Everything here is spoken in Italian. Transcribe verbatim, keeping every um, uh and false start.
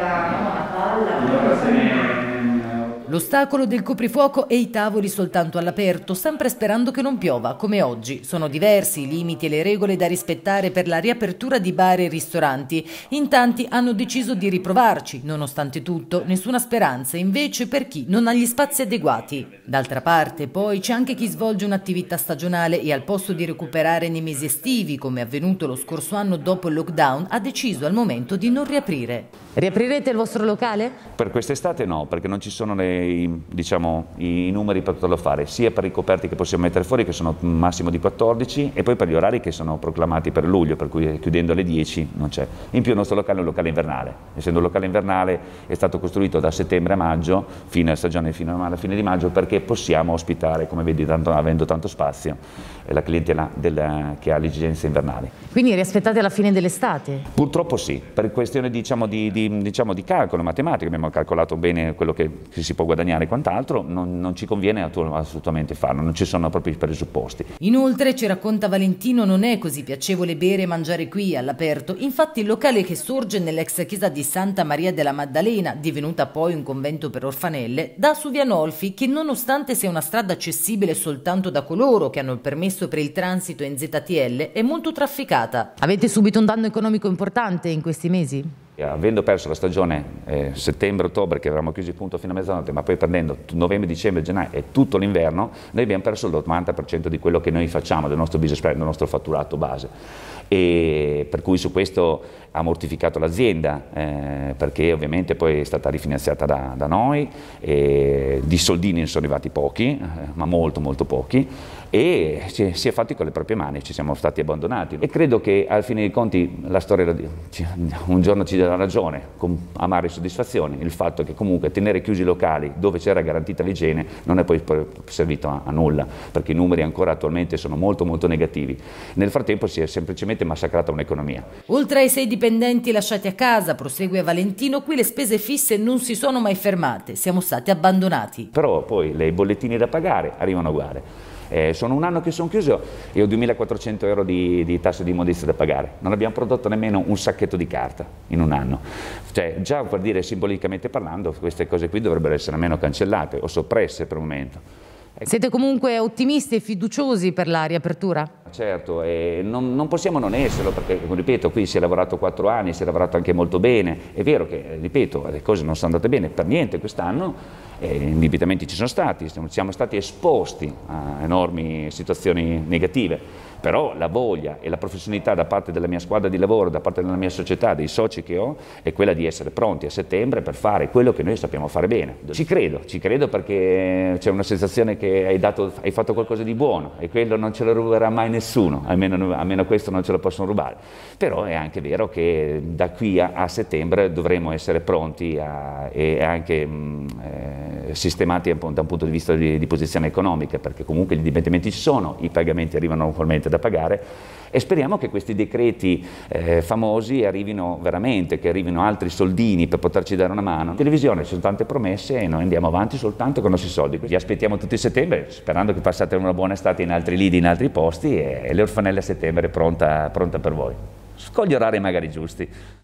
L'ostacolo del coprifuoco e i tavoli soltanto all'aperto, sempre sperando che non piova, come oggi. Sono diversi i limiti e le regole da rispettare per la riapertura di bar e ristoranti. In tanti hanno deciso di riprovarci, nonostante tutto, nessuna speranza invece per chi non ha gli spazi adeguati. D'altra parte, poi, c'è anche chi svolge un'attività stagionale e al posto di recuperare nei mesi estivi, come è avvenuto lo scorso anno dopo il lockdown, ha deciso al momento di non riaprire. Riaprirete il vostro locale? Per quest'estate no, perché non ci sono le I, diciamo, i numeri per poterlo fare, sia per i coperti che possiamo mettere fuori, che sono un massimo di quattordici, e poi per gli orari che sono proclamati per luglio, per cui chiudendo alle dieci non c'è. In più il nostro locale è un locale invernale, essendo un locale invernale è stato costruito da settembre a maggio, fino alla stagione fino alla fine di maggio, perché possiamo ospitare, come vedi, tanto, avendo tanto spazio, la clientela del, che ha le esigenze invernali. Quindi riaspettate la fine dell'estate? Purtroppo sì, per questione diciamo, di, di, diciamo, di calcolo, matematica, abbiamo calcolato bene quello che, che si può guadagnare e quant'altro, non, non ci conviene assolutamente farlo, non ci sono proprio i presupposti. Inoltre, ci racconta Valentino, non è così piacevole bere e mangiare qui all'aperto. Infatti il locale, che sorge nell'ex chiesa di Santa Maria della Maddalena, divenuta poi un convento per orfanelle, dà su via Nolfi, che nonostante sia una strada accessibile soltanto da coloro che hanno il permesso per il transito in Z T L, è molto trafficata. Avete subito un danno economico importante in questi mesi? Avendo perso la stagione eh, settembre-ottobre, che avevamo chiuso punto fino a mezzanotte, ma poi prendendo novembre, dicembre, gennaio e tutto l'inverno, noi abbiamo perso l'ottanta per cento di quello che noi facciamo, del nostro business plan, del nostro fatturato base. E per cui su questo ha mortificato l'azienda, eh, perché ovviamente poi è stata rifinanziata da, da noi, e di soldini ne sono arrivati pochi, eh, ma molto molto pochi, e si, si è fatti con le proprie mani, ci siamo stati abbandonati. E credo che al fine dei conti la storia un giorno ci darà ragione, con amare soddisfazioni, il fatto che comunque tenere chiusi i locali dove c'era garantita l'igiene non è poi servito a, a nulla, perché i numeri ancora attualmente sono molto molto negativi. Nel frattempo si è semplicemente massacrata un'economia. Oltre ai sei dipendenti lasciati a casa, prosegue Valentino, qui le spese fisse non si sono mai fermate, siamo stati abbandonati. Però poi le bollettini da pagare arrivano uguali. Eh, sono un anno che sono chiuso e ho duemilaquattrocento euro di, di tasse di immondizia da pagare. Non abbiamo prodotto nemmeno un sacchetto di carta in un anno. Cioè, già per dire simbolicamente parlando, queste cose qui dovrebbero essere almeno cancellate o soppresse per un momento. Siete comunque ottimisti e fiduciosi per la riapertura? Certo, e non, non possiamo non esserlo, perché, ripeto, qui si è lavorato quattro anni, si è lavorato anche molto bene. È vero che, ripeto, le cose non sono andate bene per niente quest'anno, eh, indebitamenti ci sono stati, siamo stati esposti a enormi situazioni negative, però la voglia e la professionalità da parte della mia squadra di lavoro, da parte della mia società, dei soci che ho, è quella di essere pronti a settembre per fare quello che noi sappiamo fare bene. Ci credo, ci credo perché c'è una sensazione che hai, dato, hai fatto qualcosa di buono e quello non ce lo ruberà mai nessuno, almeno, almeno questo non ce lo possono rubare. Però è anche vero che da qui a, a settembre dovremo essere pronti a, e anche mh, eh, sistemati da un punto di vista di, di posizione economica, perché comunque gli investimenti ci sono, i pagamenti arrivano ugualmente da pagare, e speriamo che questi decreti eh, famosi arrivino veramente, che arrivino altri soldini per poterci dare una mano. In televisione ci sono tante promesse e noi andiamo avanti soltanto con i nostri soldi. Vi aspettiamo tutti a settembre, sperando che passate una buona estate in altri lidi, in altri posti, e, e le orfanelle a settembre è pronta, pronta per voi. Con gli orari magari giusti.